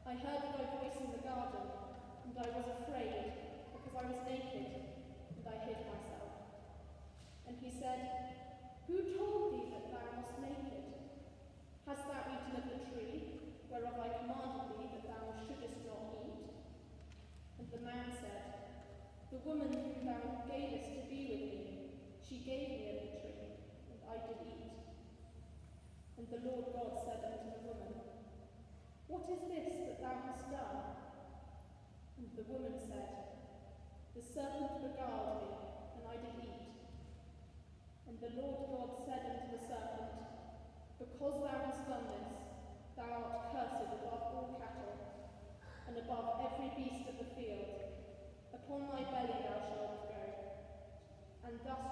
I heard thy voice in the garden, and I was afraid, because I was naked, and I hid myself. And he said, Who told thee that thou wast naked? Hast thou eaten of the tree, whereof I commanded thee that thou shouldest not eat? And the man said, The woman whom thou gavest to be with me, she gave me of the tree, and I did eat. And the Lord God said unto the woman, What is this that thou hast done? And the woman said, The serpent beguiled me, and I did eat. And the Lord God said unto the serpent, Because thou hast done this, thou art cursed above all cattle, and above every beast of the field. Upon thy belly thou shalt go, and dust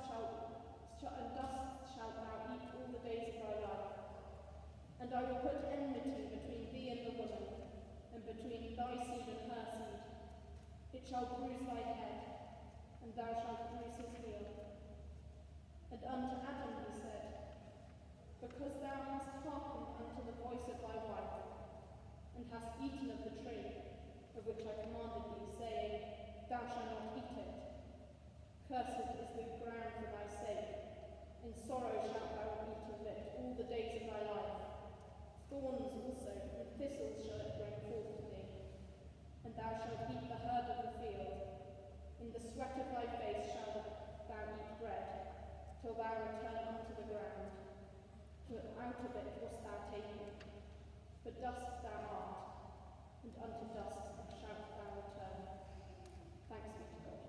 shalt thou eat all the days of thy life. And I will put enmity between thee and the woman, and between thy seed and her seed. It shall bruise thy head, and thou shalt bruise his heel. And unto Adam he said, Because thou hast hearkened unto the voice of thy wife, and hast eaten of the tree, of which I commanded thee, saying, Thou shalt not eat it. Cursed is the ground for thy sake. In sorrow shalt thou eat of it all the days of thy life. Thorns also and thistles shall it bring forth to thee. And thou shalt eat the herb of the field. In the sweat of thy face shalt thou eat bread, till thou return unto the ground. For out of it wast thou taken. For dust thou art, and unto dust shalt thou return. Thanks be to God.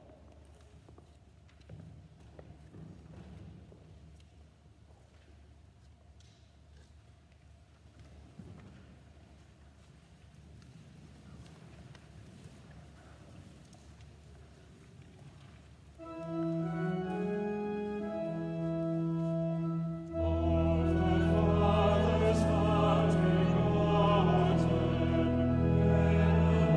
Father's heart begotten,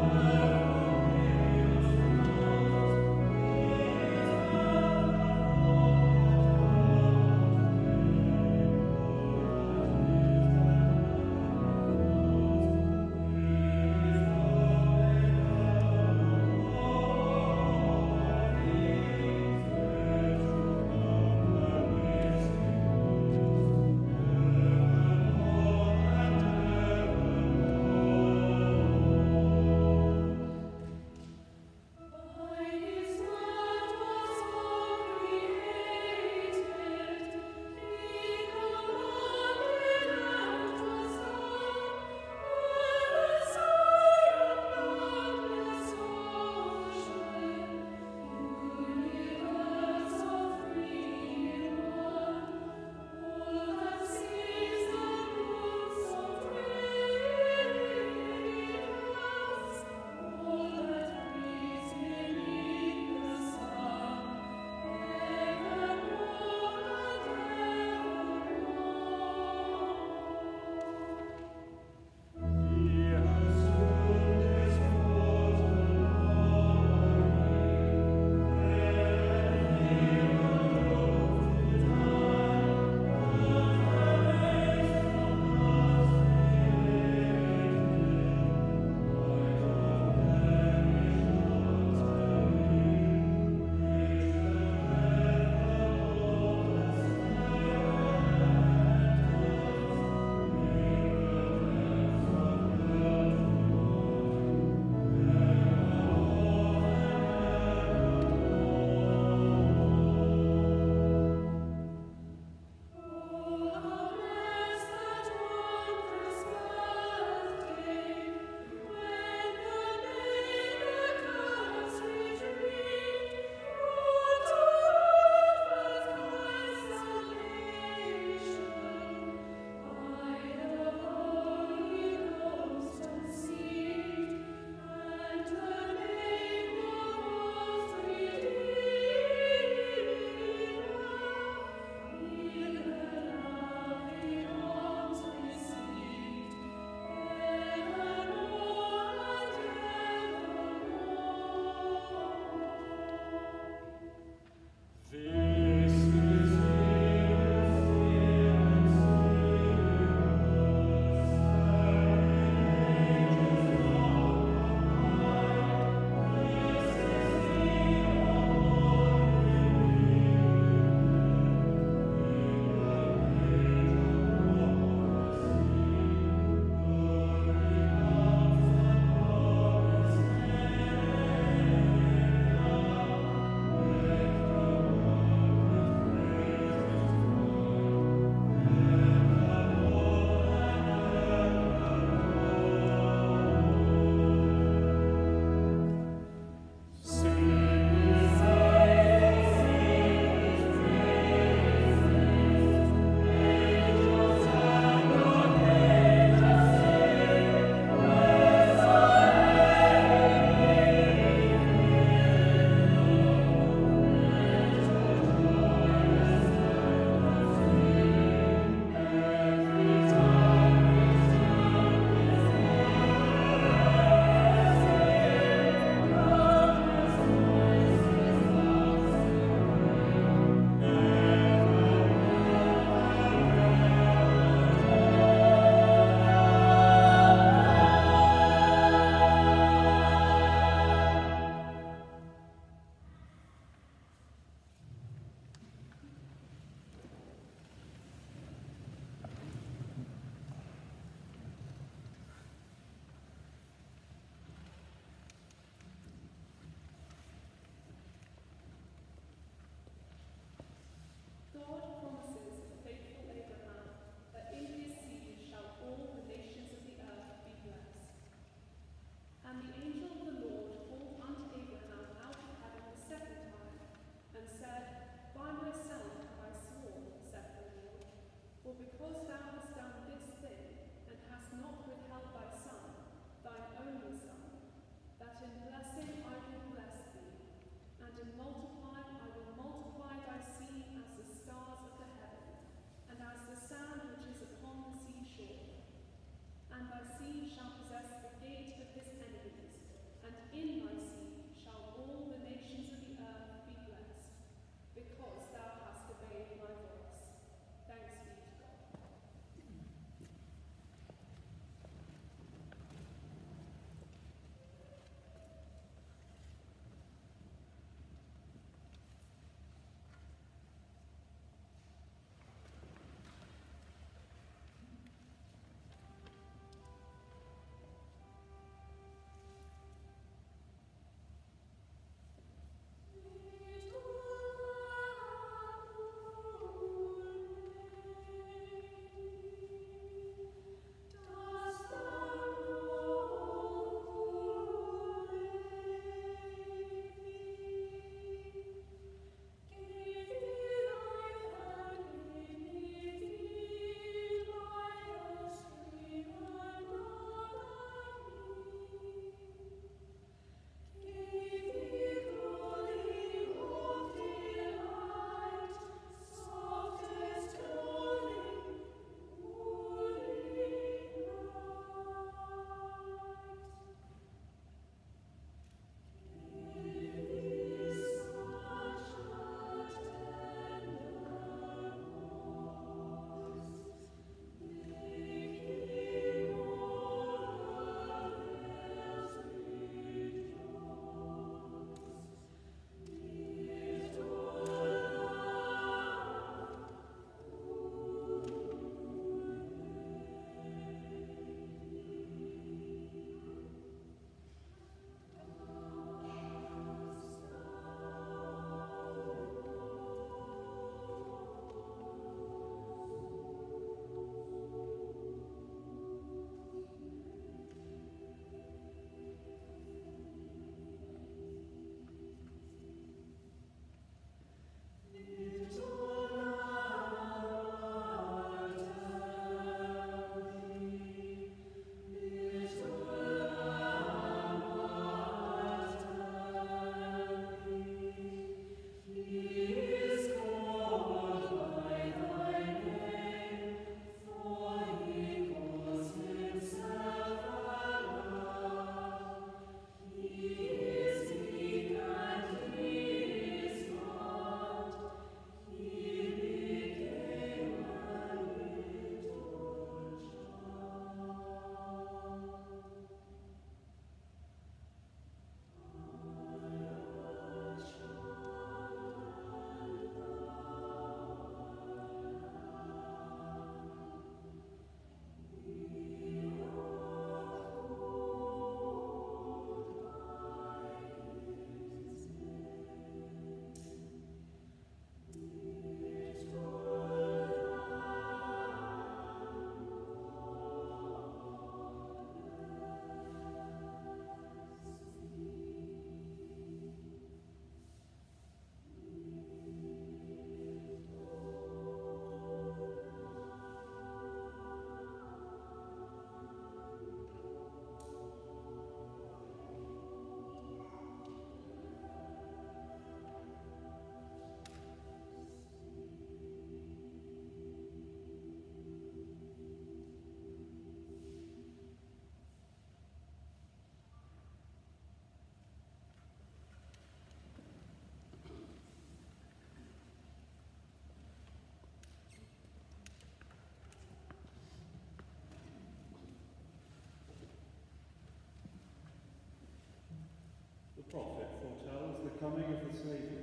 coming of the Saviour.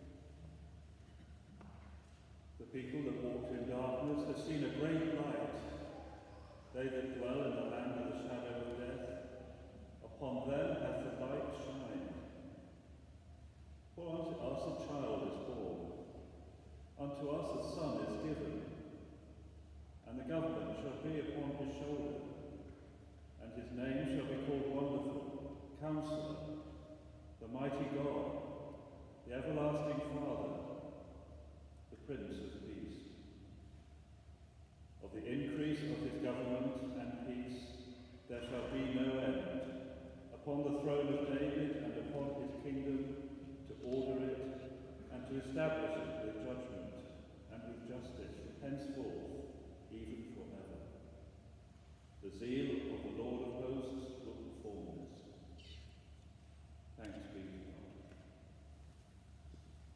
The people that walked in darkness have seen a great light. They that dwell in the land of the shadow of death, upon them hath the light shined. For unto us a child is born, unto us a son is given, and the government shall be upon his shoulder, and his name shall be called Wonderful, Counselor, the Mighty God, the Everlasting Father, the Prince of Peace. Of the increase of his government and peace there shall be no end, upon the throne of David and upon his kingdom, to order it and to establish it with judgment and with justice from henceforth, even forever. The zeal of the Lord of hosts will perform this. Thanks be to God.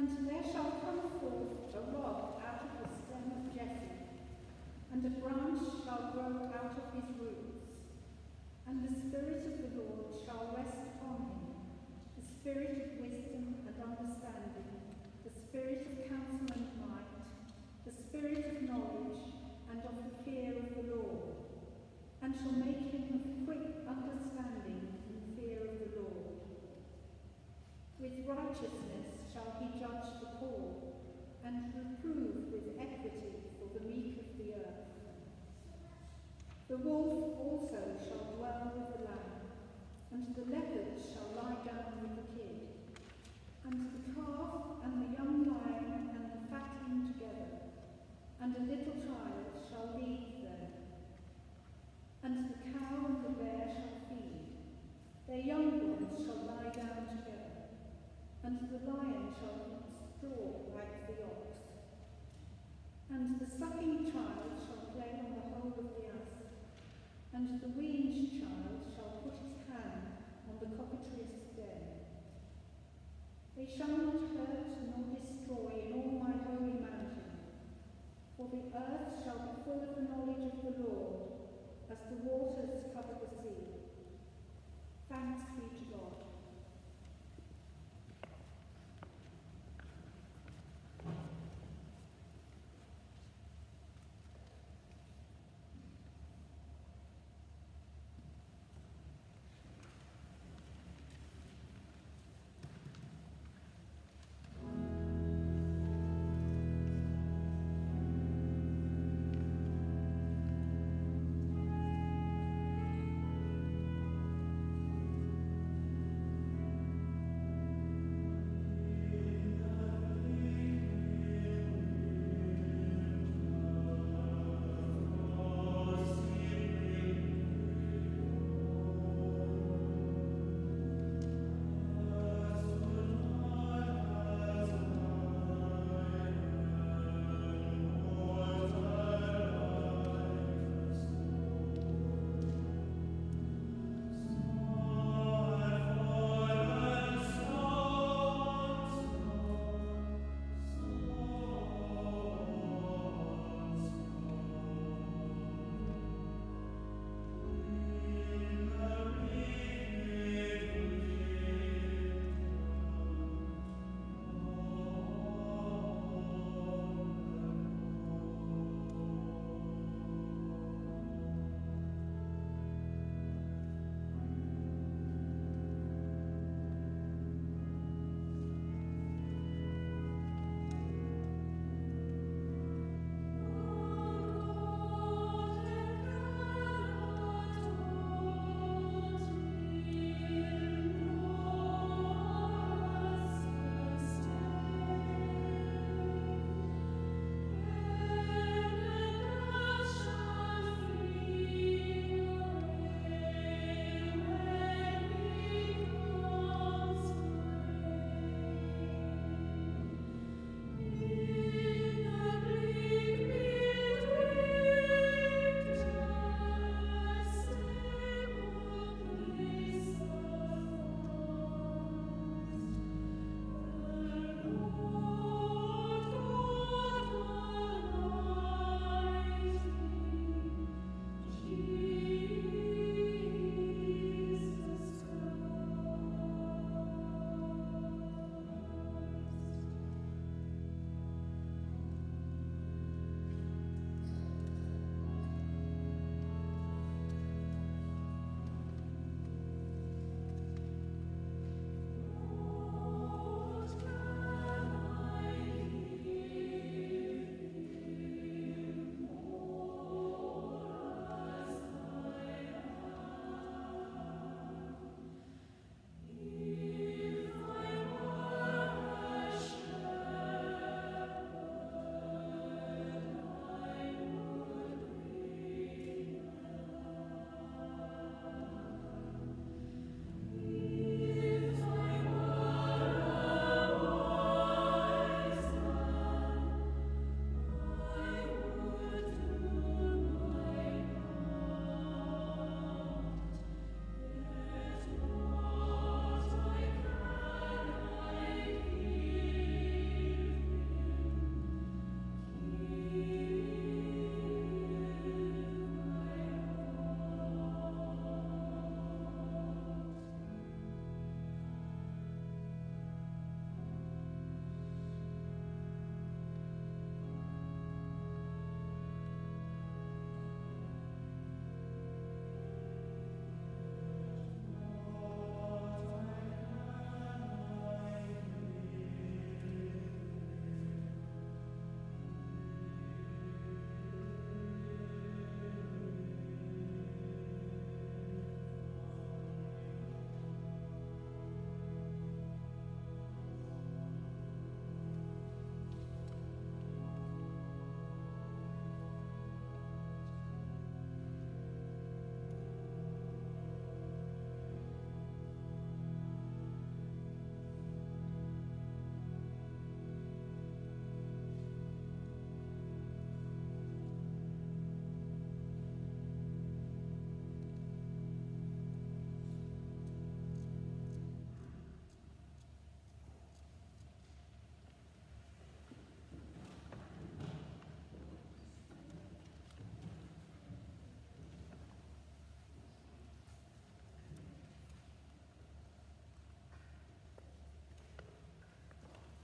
And there shall come forth a rod out of the stem of Jesse, and a branch shall grow out of his roots. And the Spirit of the Lord shall rest upon him, the Spirit of wisdom and understanding, the Spirit of counsel and might, the Spirit of knowledge and of the fear of the Lord, and shall make him of quick understanding in the fear of the Lord. With righteousness shall he judge the poor, and reprove with equity for the meek of the earth. The wolf also shall dwell with the lamb, and the leopard shall lie down with the kid, and the calf and the young lion and the fatling together, and a little child shall lead them. And the cow and the bear shall feed, their young ones shall lie down together, and the lion shall eat straw like the ox. And the sucking child shall play on the hole of the ass, and the weaned child shall put his hand on the cockatrice's den. They shall not hurt nor destroy in all my holy mountain, for the earth shall be full of the knowledge of the Lord, as the waters cover the sea. Thanks be to God.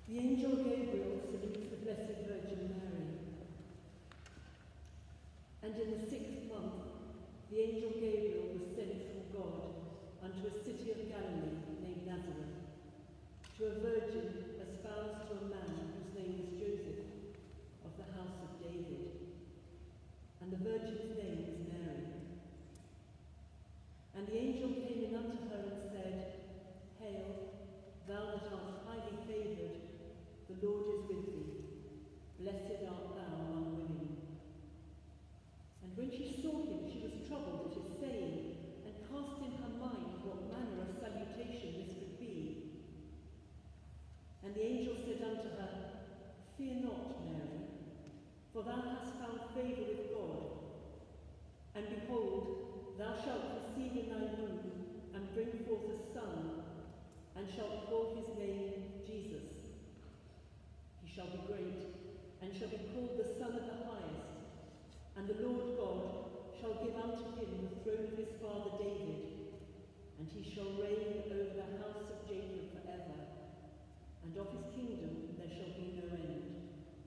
The angel Gabriel salutes the Blessed Virgin Mary. And in the 6th month, the angel Gabriel was sent from God unto a city of Galilee named Nazareth, to a virgin espoused to a man whose name was Joseph, of the house of David. And the virgin's name was Mary. And the angel came in unto her and said, Hail, thou that art highly favoured, the Lord is with thee. Blessed art thou among women. And when she saw him, she was troubled at his saying, and cast in her mind what manner of salutation this would be. And the angel said unto her, Fear not, Mary, for thou hast found favour with God. And behold, thou shalt conceive in thy womb, and bring forth a son, and shalt call his name Jesus. He shall be great, and shall be called the Son of the Highest. And the Lord God shall give unto him the throne of his father David, and he shall reign over the house of Jacob forever, and of his kingdom there shall be no end.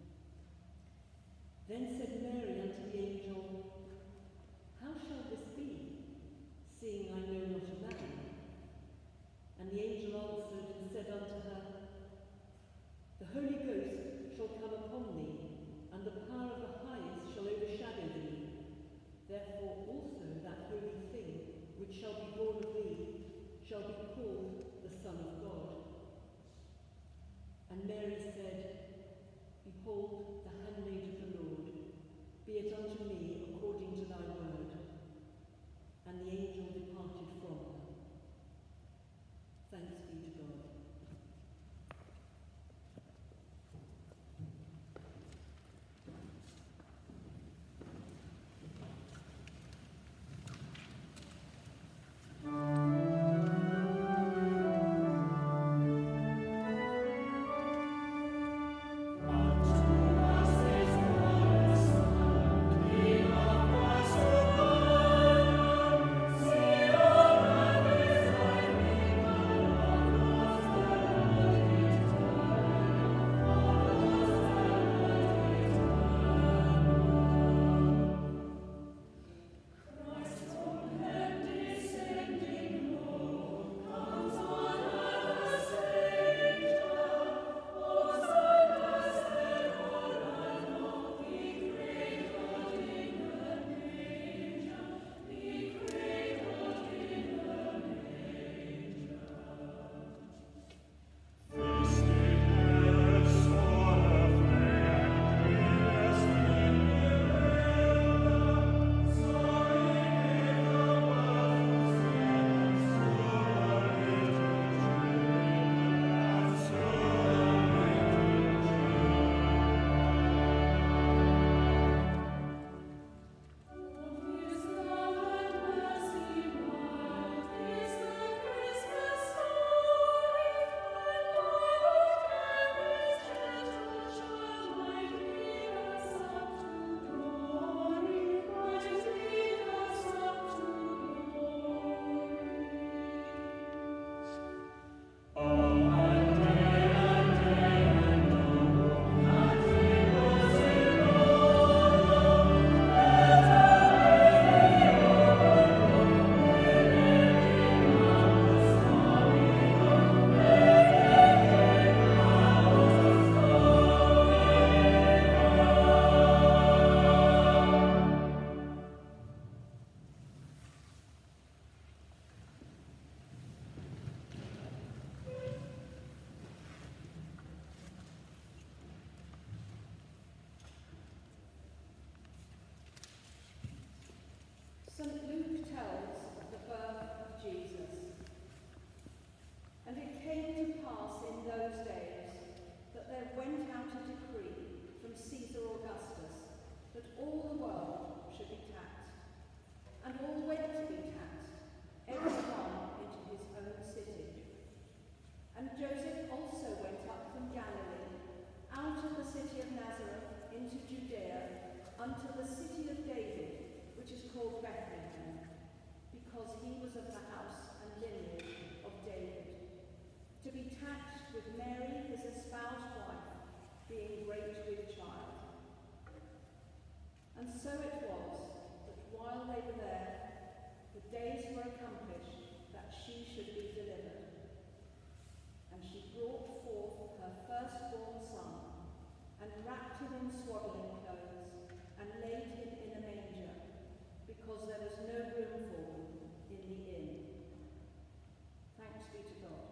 Then said Mary unto the angel, How shall this be, seeing I know not a man? And the angel answered and said unto her, The Holy Ghost shall come upon thee, and the power of the Highest shall overshadow thee. Therefore also that holy thing which shall be born of thee shall be called the Son of God. And Mary said, Behold, the handmaid of the Lord, be it unto me according to thy word. And the angel departed from her. Thanks be to God. St. Luke tells of the birth of Jesus. And it came to pass in those days that there went out a decree from Caesar Augustus that all the world should be taxed. And all went to be taxed, every one into his own city. And Joseph also went up from Galilee, out of the city of Nazareth into Judea, unto the city of David, which is called Bethlehem, because he was of the house and lineage of David, to be taxed with Mary, his espoused so it was that while they were there, the days were accomplished that she should be delivered. And she brought forth her firstborn son, and wrapped him in swaddling clothes, and laid him in a manger, because there was no room for them in the inn. Thanks be to God.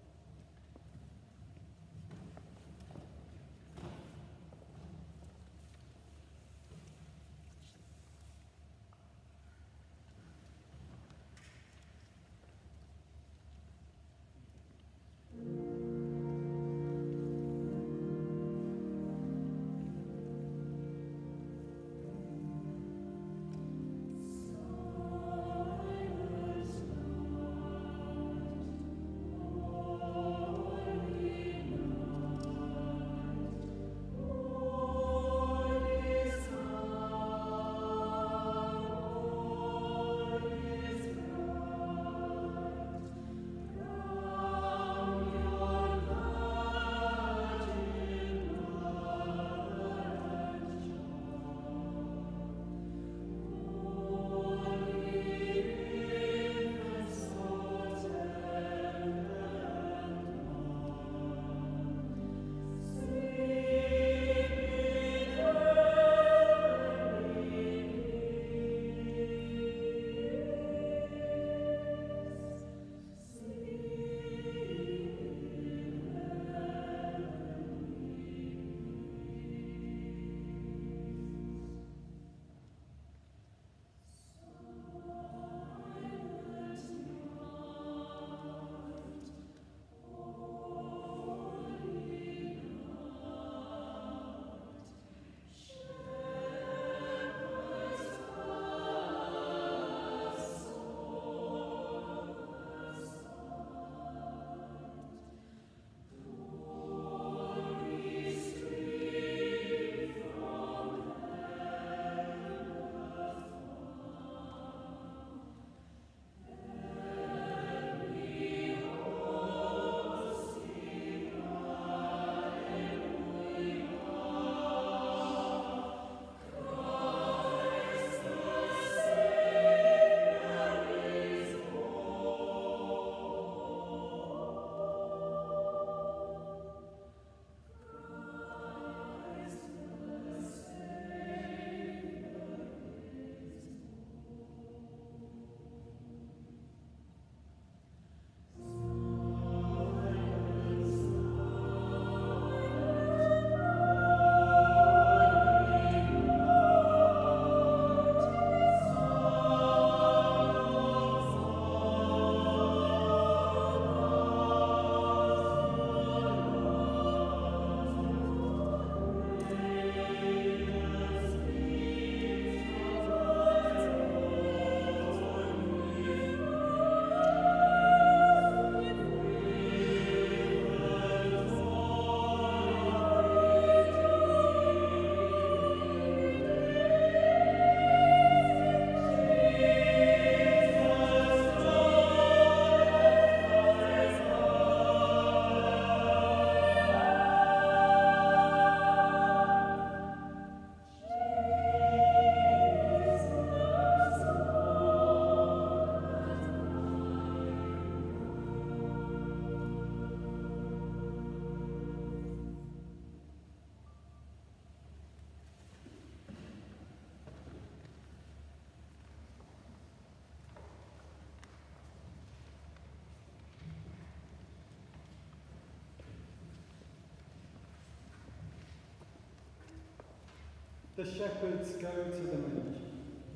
The shepherds go to the manger.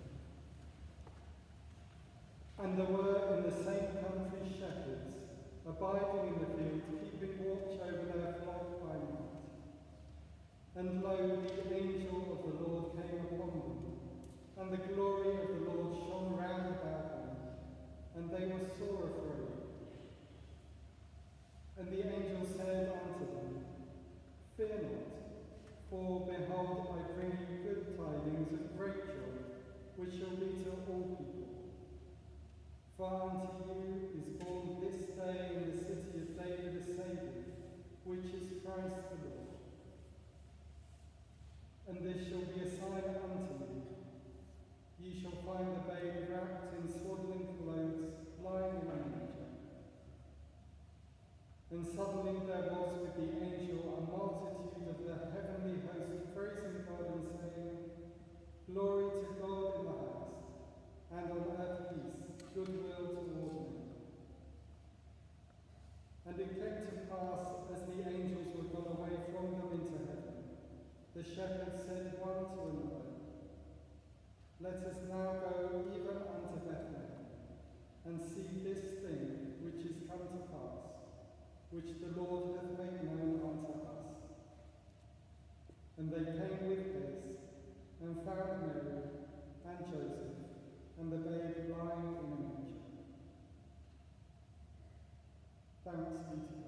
And there were in the same country shepherds, abiding in the field, keeping watch over their flock by night. And lo, the angel of the Lord came upon them, and the glory of the Lord shone round about them, and they were sore afraid. And the angel said unto them, Fear not, for behold, I bring you good tidings of great joy, which shall be to all people. For unto you is born this day in the city of David a Saviour, which is Christ the Lord. And this shall be a sign unto you. And suddenly there was with the angel a multitude of the heavenly host praising God and saying, Glory to God in the highest, and on earth peace, goodwill toward men. And it came to pass, as the angels were gone away from them into heaven, the shepherds said one to another, Let us now go even unto Bethlehem, and see this thing which is come to pass, which the Lord hath made known unto us. And they came with haste, and found Mary, and Joseph, and the babe lying in a manger. Thanks be to God.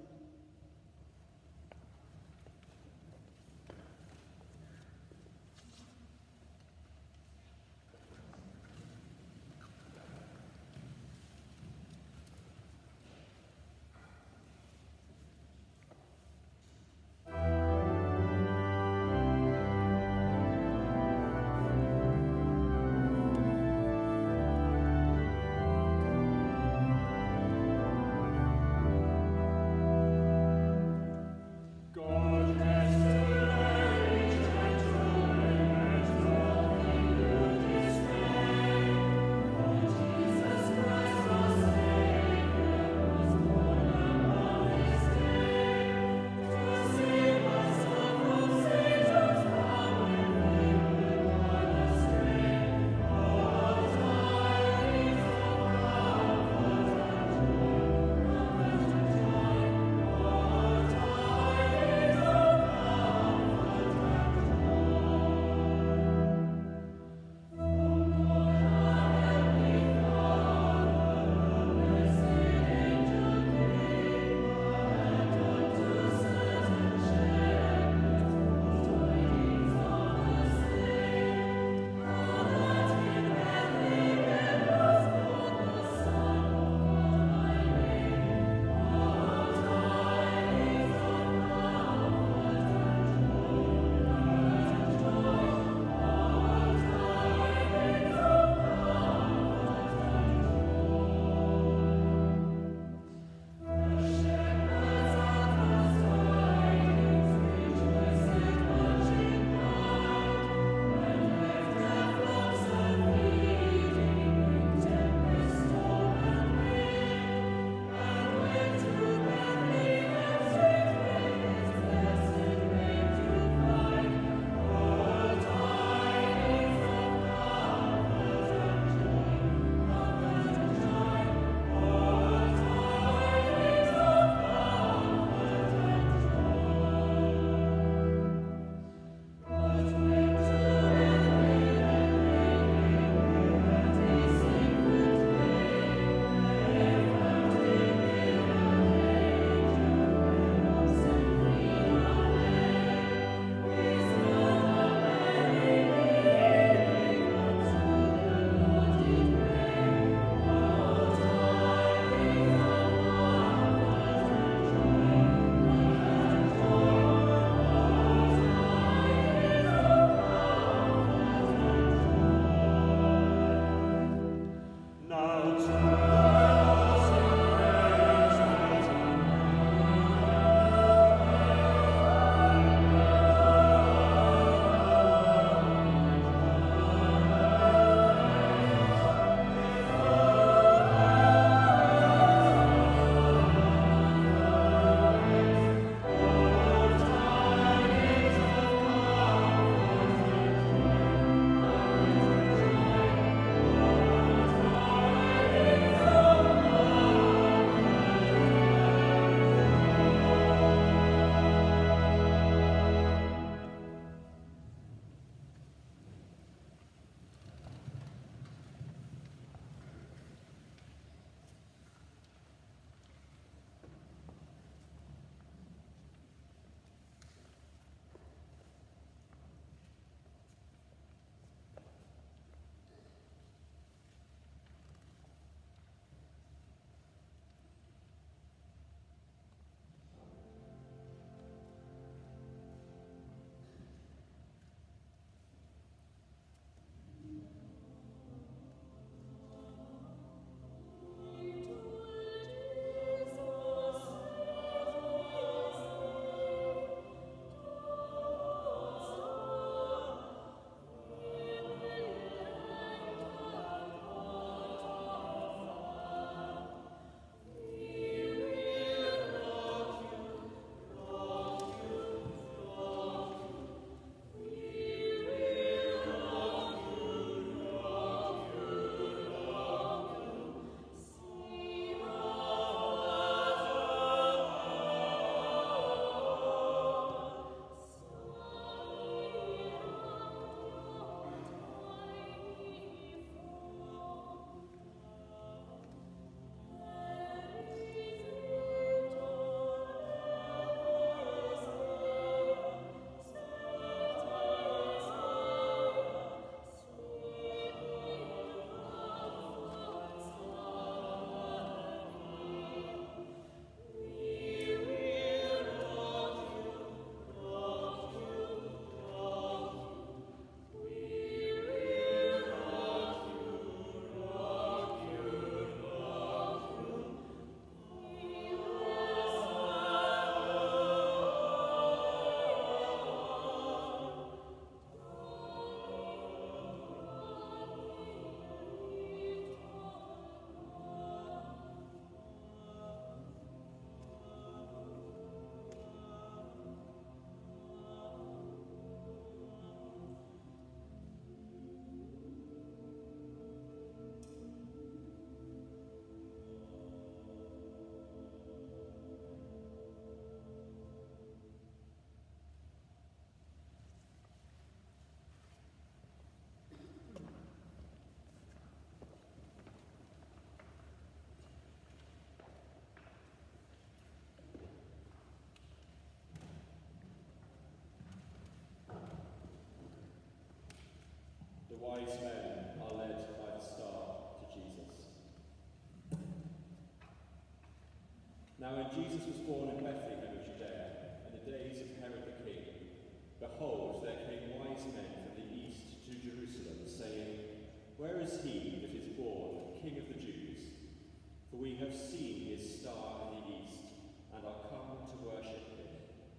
Now when Jesus was born in Bethlehem of Judea, in the days of Herod the king, behold, there came wise men from the east to Jerusalem, saying, Where is he that is born, King of the Jews? For we have seen his star in the east, and are come to worship him.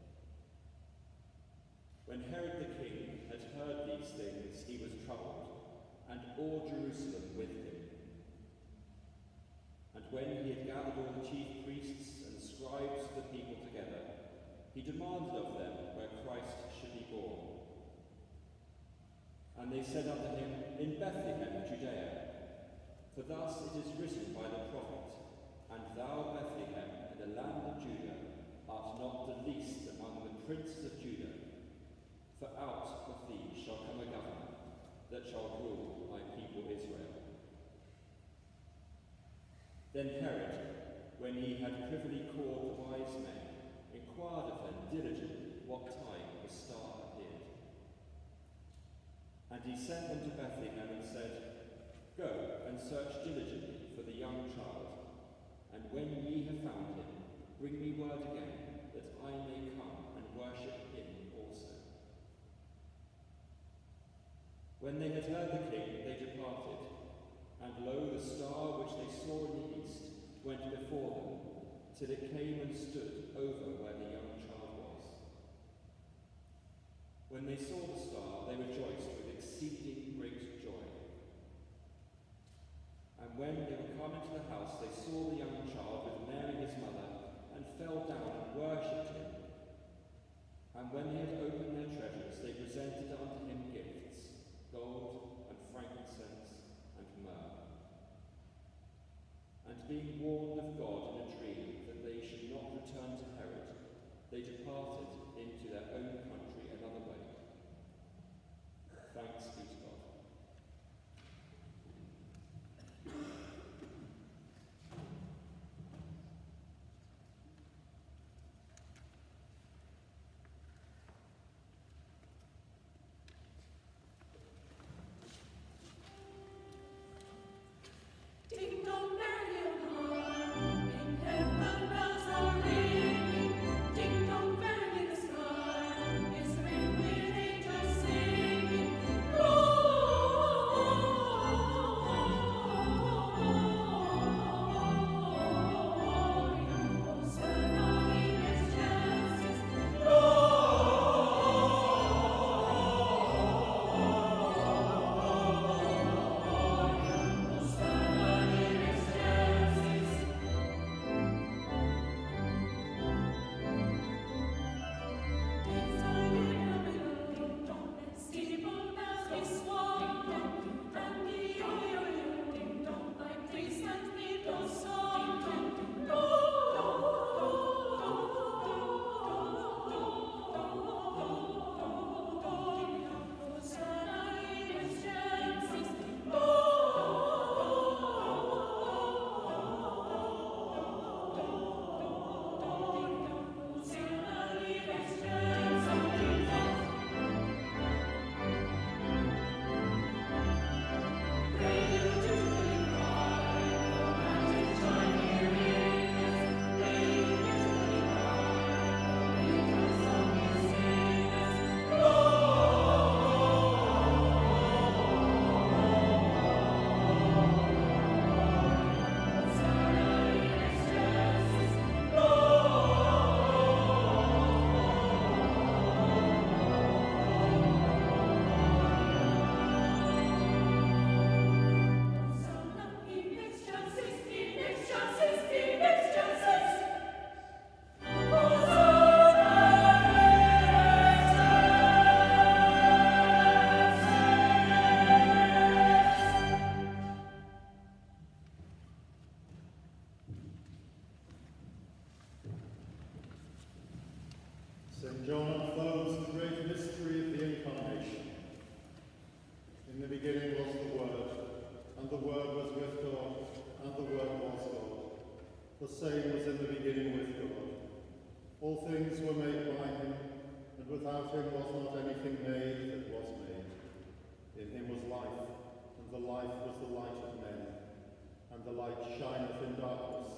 When Herod the king had heard these things, he was troubled, and all Jerusalem with him. And when he had gathered all the chief priests and scribes of the people together, he demanded of them where Christ should be born. And they said unto him, In Bethlehem, Judea. For thus it is written by the prophet, And thou, Bethlehem, in the land of Judah, art not the least among the princes of Judah. For out of thee shall come a governor, that shall rule my people Israel. Then Herod, when he had privily called the wise men, inquired of them diligently what time the star appeared. And he sent them to Bethlehem and said, Go and search diligently for the young child, and when ye have found him, bring me word again, that I may come and worship him also. When they had heard the king, they departed, and lo, the star which they saw in the east went before them, till it came and stood over where the young child was. When they saw the star, they rejoiced with exceeding great joy. And when they were come into the house, they saw the young child with Mary his mother, and fell down and worshipped him. And when they had opened their treasures, they presented unto him gifts, gold and frankincense and myrrh. And being warned of God in a dream that they should not return to Herod, they departed into their own country another way. Thanks be to God. Ding dong, merry on high, in heaven bells are ringing. Ding dong, merry in the sky, is ringed with angels singing. Gloria, Hosanna in excelsis. Steeple bells we swung, and the yo-yo-yo, ding-dong, like priests and people sung. Hosanna in excelsis. Hosanna in excelsis. St. John unfolds the great mystery of the Incarnation. In the beginning was the Word, and the Word was with God, and the Word was God. The same was in the beginning with God. All things were made by him, and without him was not anything made that was made. In him was life, and the life was the light of men. And the light shineth in darkness,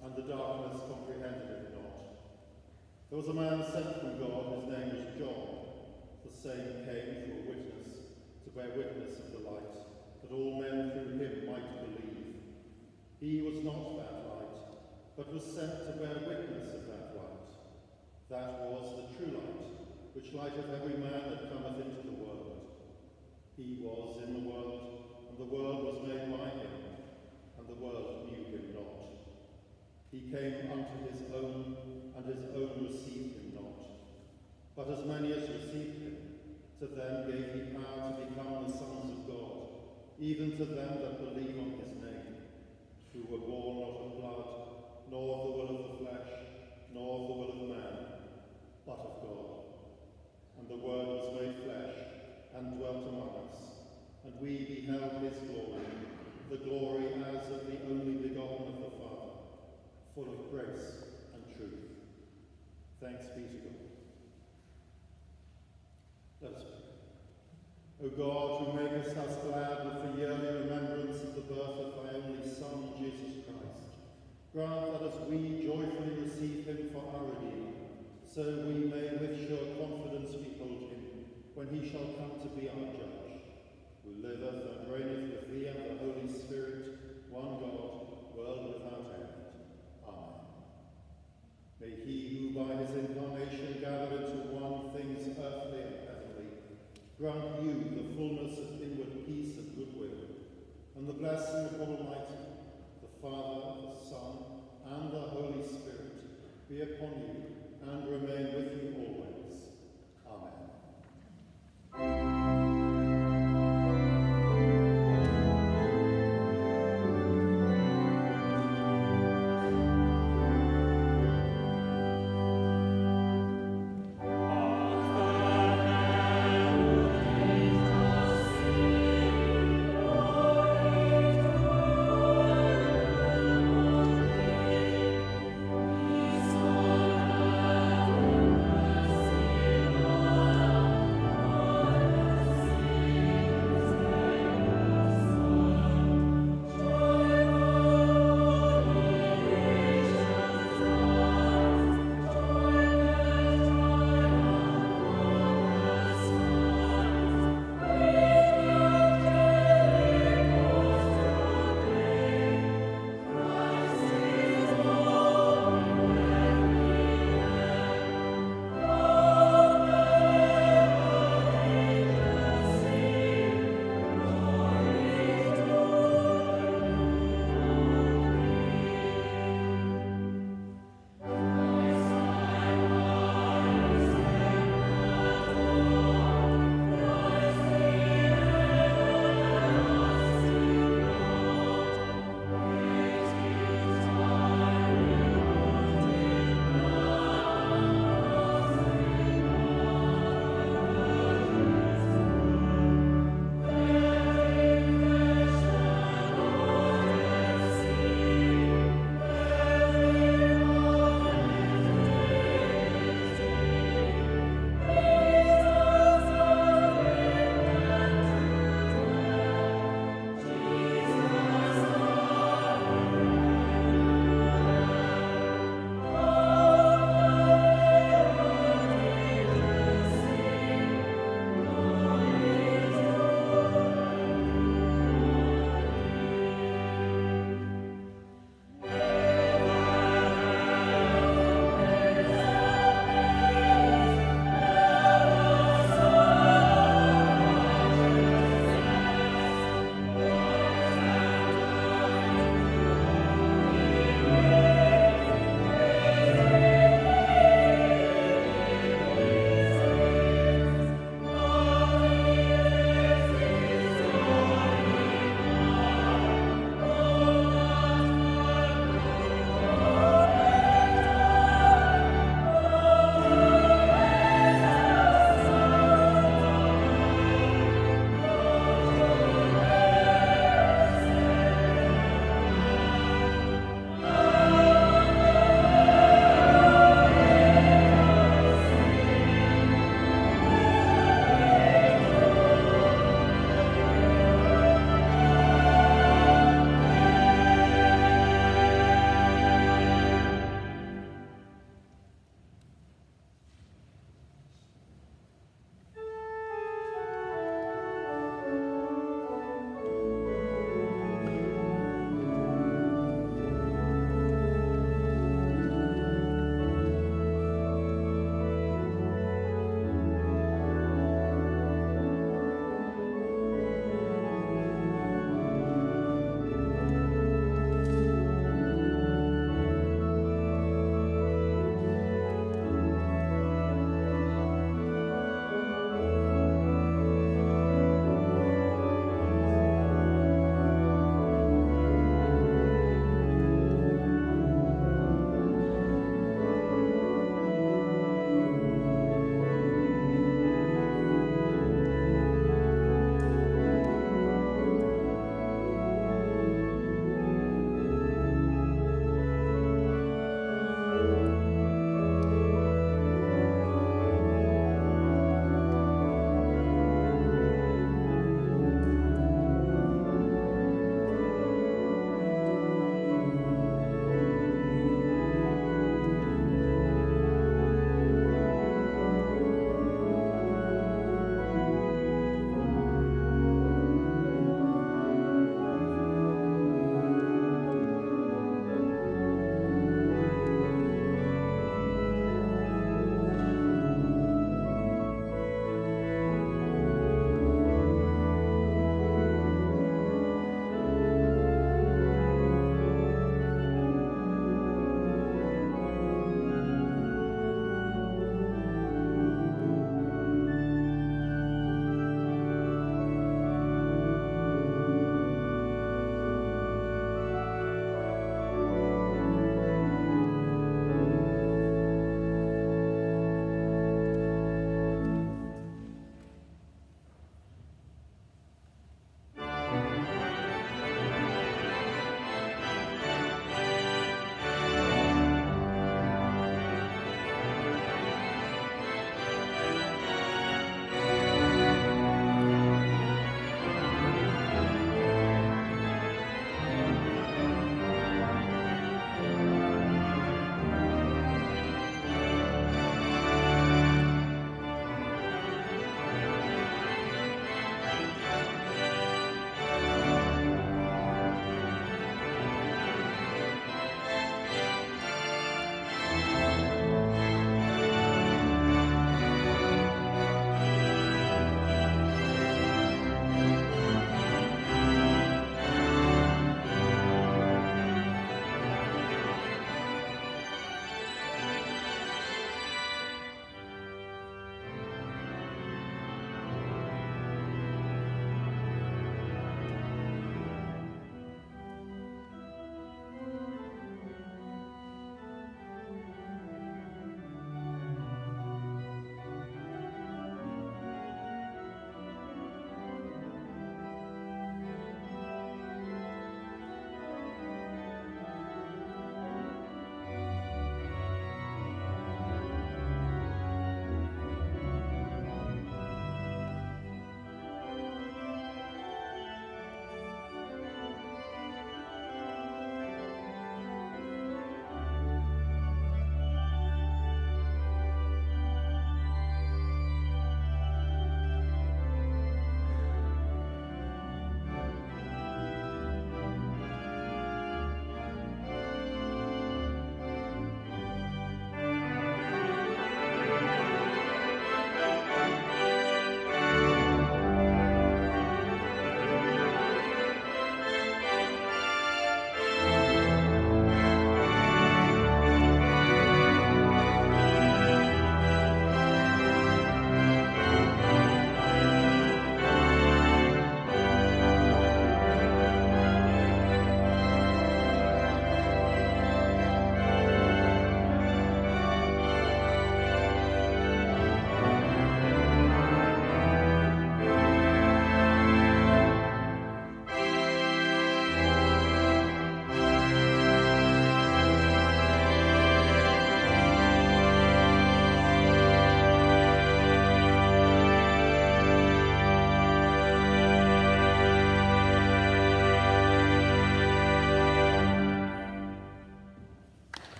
and the darkness comprehended it not. There was a man sent from God, his name was John. The same came for a witness, to bear witness of the light, that all men through him might believe. He was not that light, but was sent to bear witness of that light. That was the true light, which lighteth every man that cometh into the world. He was in the world, and the world was made by him, and the world knew him not. He came unto his own, and his own received him not. But as many as received him, to them gave he power to become the sons of God, even to them that believe on his name, who were born not of blood, nor of the will of the flesh, nor of the will of man, but of God. And the Word was made flesh, and dwelt among us, and we beheld his glory, the glory as of the only begotten of the Father, full of grace and truth. Thanks be to God. Let us pray. O God, who makest us glad with the yearly remembrance of the birth of thy only Son, Jesus Christ, grant that as we joyfully receive him for our Redeemer, so we may with sure confidence behold him, when he shall come to be our judge, who liveth and reigneth with thee and the Holy Spirit, one God, world without end. Amen. May he who by his incarnation gathered into one things earthly and heavenly, grant you the fullness of inward peace and goodwill, and the blessing of